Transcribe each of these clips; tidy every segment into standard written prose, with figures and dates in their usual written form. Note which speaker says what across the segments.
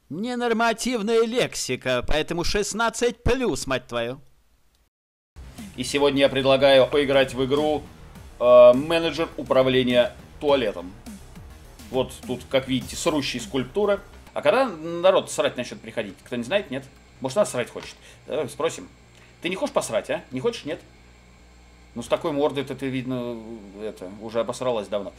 Speaker 1: Ненормативная лексика, поэтому 16+, мать твою.
Speaker 2: И сегодня я предлагаю поиграть в игру менеджер управления туалетом. Вот тут, как видите, срущие скульптуры. А когда народ срать начнет приходить? Кто не знает, нет? Может, нас срать хочет? Давай спросим. Ты не хочешь посрать, а? Не хочешь, нет? Ну, с такой мордой-то ты, видно, уже обосралась давно.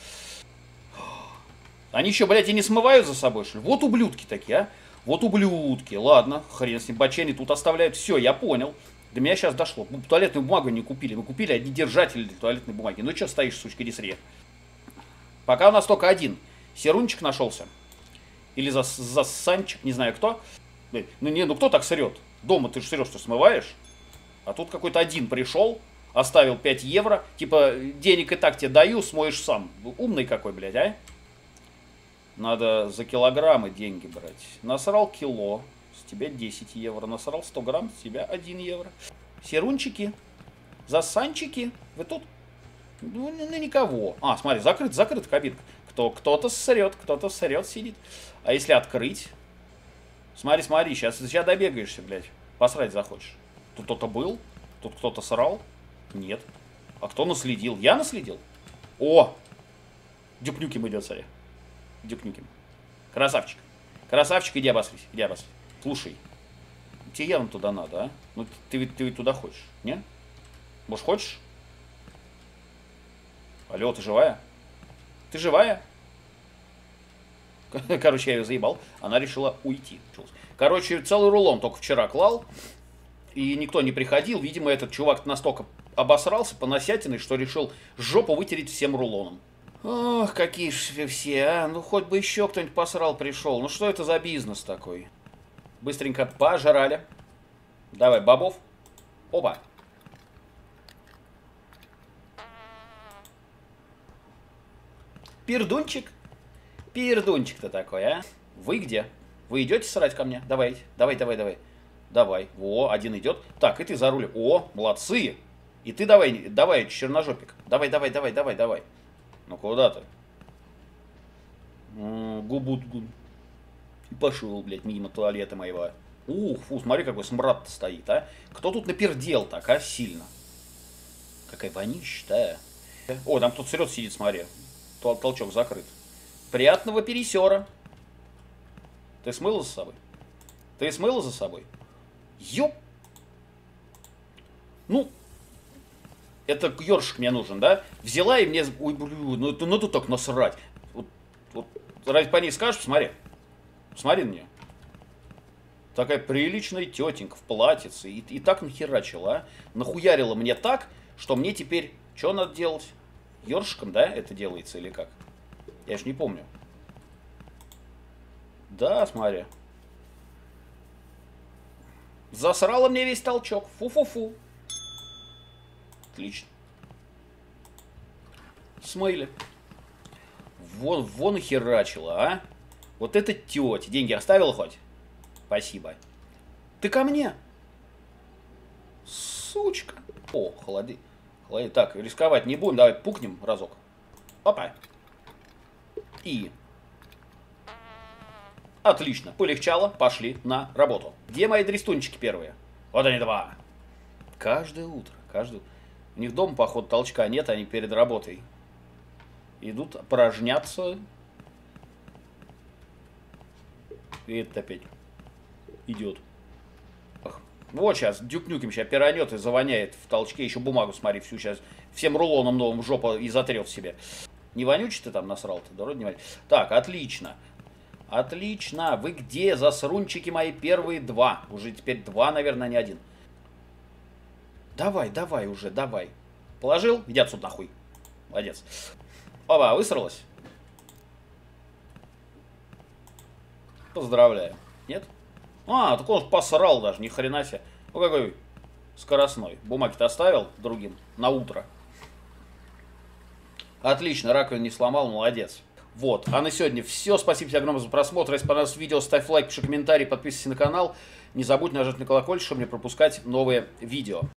Speaker 2: Они еще, блядь, и не смывают за собой, что ли? Вот ублюдки такие, а? Вот ублюдки. Ладно, хрен с ним, бачени тут оставляют. Все, я понял. До меня сейчас дошло. Туалетную бумагу не купили. Мы купили одни держатели для туалетной бумаги. Ну что стоишь, сучка, ресре? Пока у нас только один. Серунчик нашелся. Или засанчик, не знаю кто. Ну кто так срет? Дома ты же срешь, что смываешь? А тут какой-то один пришел, оставил 5 евро. Типа, денег и так тебе даю, смоешь сам. Умный какой, блядь, а? Надо за килограммы деньги брать. Насрал кило, с тебя 10 евро. Насрал 100 грамм, с тебя 1 евро. Серунчики, засанчики, вы тут? Ну, никого. А, смотри, закрыт кабинка. Кто-то срет, сидит. А если открыть? Смотри, сейчас добегаешься, блядь. Посрать захочешь. Тут кто-то был? Тут кто-то срал? Нет. А кто наследил? Я наследил? О! Дюкнюким идет, смотри. Дюкнюким. Красавчик. Красавчик, иди обосрись. Слушай, тебе явно туда надо, а? Ну, ты ведь туда хочешь, не? Может, хочешь? Алло, ты живая? Ты живая? Короче, я ее заебал. Она решила уйти. Короче, целый рулон только вчера клал. И никто не приходил. Видимо, этот чувак настолько обосрался поносятиной, что решил жопу вытереть всем рулоном. Ох, какие же все, а. Ну, хоть бы еще кто-нибудь посрал пришел. Ну, что это за бизнес такой? Быстренько пожрали. Давай, бобов. Опа. Пердунчик. Пердунчик-то такой, а? Вы где? Вы идете срать ко мне? Давай. Давай. Во, один идет. Так, и ты за рулем. О, молодцы. И ты давай, черножопик. Давай. Ну куда ты? Губут-гун. И пошел, блядь, мимо туалета моего. Ух, фу, смотри, какой смрад стоит, а. Кто тут напердел так, а, сильно? Какая вонища-то, а. О, там кто-то срет сидит, смотри. Толчок закрыт. Приятного пересера. Ты смыла за собой? Ёп. Ну, это ёршик мне нужен, да? Взяла и мне... Ой, блин, ну тут так насрать. Вот ради по ней скажешь, смотри. Смотри на нее. Такая приличная тетенька в платьице. И так нахерачила, а? Нахуярила мне так, что мне теперь... Что надо делать? Ёршиком, да, это делается или как? Я ж не помню. Да, смотри. Засрала мне весь толчок. Фу-фу-фу. Отлично. Смыли. Вон и херачила, а? Вот это тетя. Деньги оставила хоть? Спасибо. Ты ко мне? Сучка. О, холоди. Так, рисковать не будем. Давай пукнем разок. Опа. И... Отлично. Полегчало. Пошли на работу. Где мои дрестунчики первые? Вот они два. Каждое утро. У них дома, походу, толчка нет, они перед работой идут порожняться. И это опять идет. Вот сейчас дюкнюким сейчас пиранет и завоняет в толчке. Еще бумагу, смотри, всю сейчас всем рулоном новым жопу и затрет себе. Не вонючий ты там насрал-то? Да вроде не вонючий. Так, отлично. Отлично. Вы где, засрунчики мои первые два? Уже теперь два, наверное, не один. Давай уже. Положил? Иди отсюда нахуй. Молодец. Опа, высралась? Поздравляю. Нет? А, так он посрал даже, ни хрена себе. Ну какой скоростной. Бумаги-то оставил другим на утро. Отлично, раковину не сломал, молодец. Вот, а на сегодня все. Спасибо тебе огромное за просмотр. Если понравилось видео, ставь лайк, пиши комментарий, подписывайся на канал. Не забудь нажать на колокольчик, чтобы не пропускать новые видео.